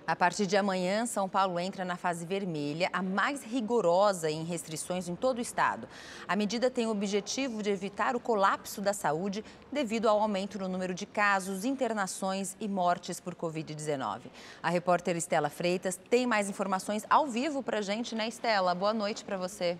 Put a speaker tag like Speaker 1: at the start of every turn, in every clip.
Speaker 1: A partir de amanhã, São Paulo entra na fase vermelha, a mais rigorosa em restrições em todo o estado. A medida tem o objetivo de evitar o colapso da saúde devido ao aumento no número de casos, internações e mortes por Covid-19. A repórter Estela Freitas tem mais informações ao vivo para a gente, né, Estela? Boa noite para você.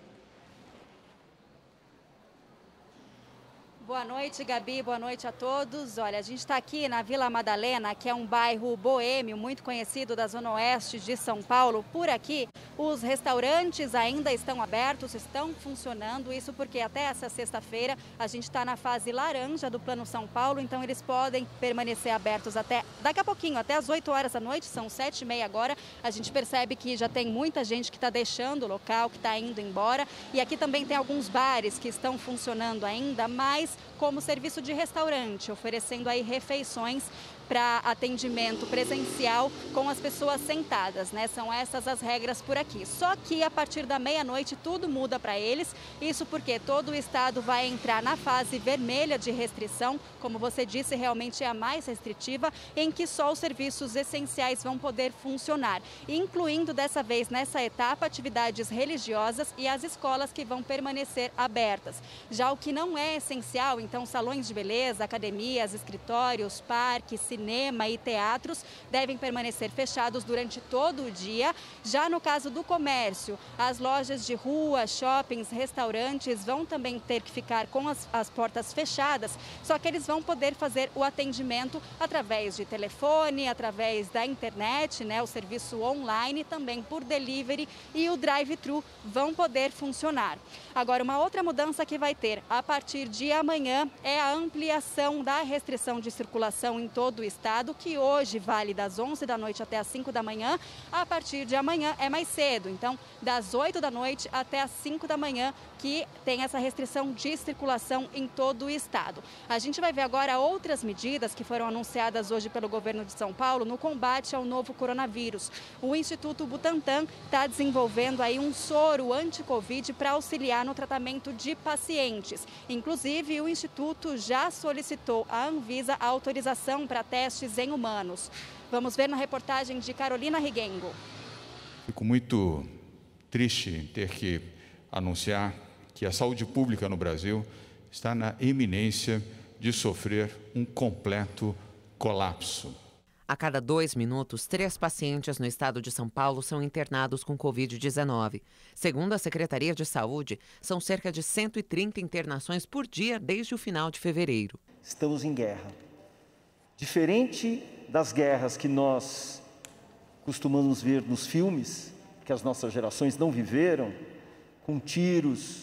Speaker 2: Boa noite, Gabi. Boa noite a todos. Olha, a gente está aqui na Vila Madalena, que é um bairro boêmio, muito conhecido da Zona Oeste de São Paulo. Por aqui, os restaurantes ainda estão abertos, estão funcionando. Isso porque até essa sexta-feira a gente está na fase laranja do Plano São Paulo, então eles podem permanecer abertos até daqui a pouquinho, até às 8 horas da noite, são 7h30 agora. A gente percebe que já tem muita gente que está deixando o local, que está indo embora. E aqui também tem alguns bares que estão funcionando ainda, mas como serviço de restaurante, oferecendo aí refeições para atendimento presencial com as pessoas sentadas, né? São essas as regras por aqui. Só que a partir da meia-noite tudo muda para eles. Isso porque todo o estado vai entrar na fase vermelha de restrição, como você disse, realmente é a mais restritiva, em que só os serviços essenciais vão poder funcionar, incluindo dessa vez nessa etapa atividades religiosas e as escolas que vão permanecer abertas. Já o que não é essencial, então salões de beleza, academias, escritórios, parques, cinema e teatros devem permanecer fechados durante todo o dia. Já no caso do comércio, as lojas de rua, shoppings, restaurantes vão também ter que ficar com as portas fechadas, só que eles vão poder fazer o atendimento através de telefone, através da internet, né, o serviço online, também por delivery, e o drive-thru vão poder funcionar. Agora, uma outra mudança que vai ter a partir de amanhã é a ampliação da restrição de circulação em todo o estado, que hoje vale das 11 da noite até as 5 da manhã. A partir de amanhã é mais cedo, então das 8 da noite até as 5 da manhã, que tem essa restrição de circulação em todo o estado. A gente vai ver agora outras medidas que foram anunciadas hoje pelo governo de São Paulo no combate ao novo coronavírus. O Instituto Butantan está desenvolvendo aí um soro anti-Covid para auxiliar no tratamento de pacientes. Inclusive, o Instituto já solicitou à Anvisa a autorização para testes em humanos. Vamos ver na reportagem de Carolina Riguengo.
Speaker 3: Fico muito triste em ter que anunciar que a saúde pública no Brasil está na iminência de sofrer um completo colapso.
Speaker 4: A cada 2 minutos, 3 pacientes no estado de São Paulo são internados com Covid-19. Segundo a Secretaria de Saúde, são cerca de 130 internações por dia desde o final de fevereiro.
Speaker 5: Estamos em guerra. Diferente das guerras que nós costumamos ver nos filmes, que as nossas gerações não viveram, com tiros,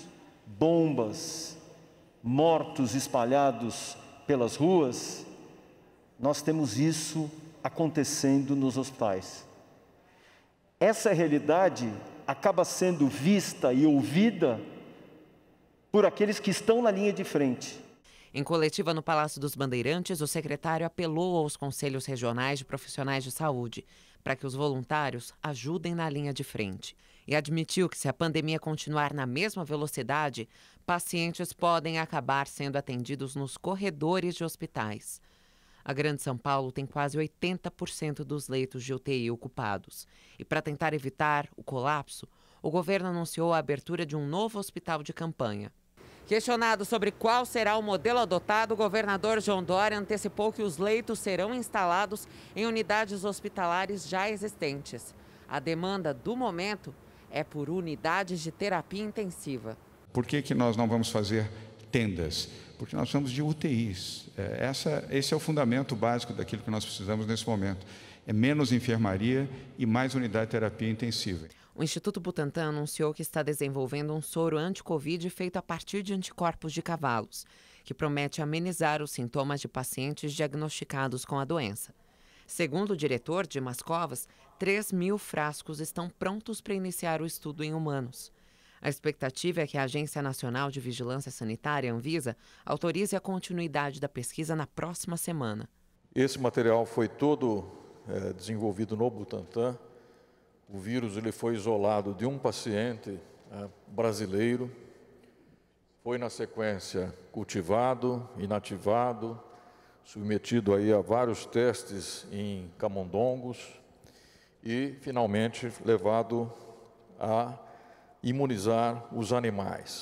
Speaker 5: bombas, mortos espalhados pelas ruas, nós temos isso acontecendo nos hospitais. Essa realidade acaba sendo vista e ouvida por aqueles que estão na linha de frente.
Speaker 4: Em coletiva no Palácio dos Bandeirantes, o secretário apelou aos conselhos regionais de profissionais de saúde para que os voluntários ajudem na linha de frente. E admitiu que, se a pandemia continuar na mesma velocidade, pacientes podem acabar sendo atendidos nos corredores de hospitais. A Grande São Paulo tem quase 80% dos leitos de UTI ocupados. E para tentar evitar o colapso, o governo anunciou a abertura de um novo hospital de campanha. Questionado sobre qual será o modelo adotado, o governador João Dória antecipou que os leitos serão instalados em unidades hospitalares já existentes. A demanda do momento é por unidades de terapia intensiva.
Speaker 3: Por que nós não vamos fazer tendas? Porque nós precisamos de UTIs. Esse é o fundamento básico daquilo que nós precisamos nesse momento. É menos enfermaria e mais unidade de terapia intensiva.
Speaker 4: O Instituto Butantan anunciou que está desenvolvendo um soro anti-Covid feito a partir de anticorpos de cavalos, que promete amenizar os sintomas de pacientes diagnosticados com a doença. Segundo o diretor, Dimas Covas, 3.000 frascos estão prontos para iniciar o estudo em humanos. A expectativa é que a Agência Nacional de Vigilância Sanitária, Anvisa, autorize a continuidade da pesquisa na próxima semana.
Speaker 6: Esse material foi todo desenvolvido no Butantan. O vírus ele foi isolado de um paciente brasileiro, foi na sequência cultivado, inativado, submetido aí a vários testes em camundongos e, finalmente, levado a imunizar os animais.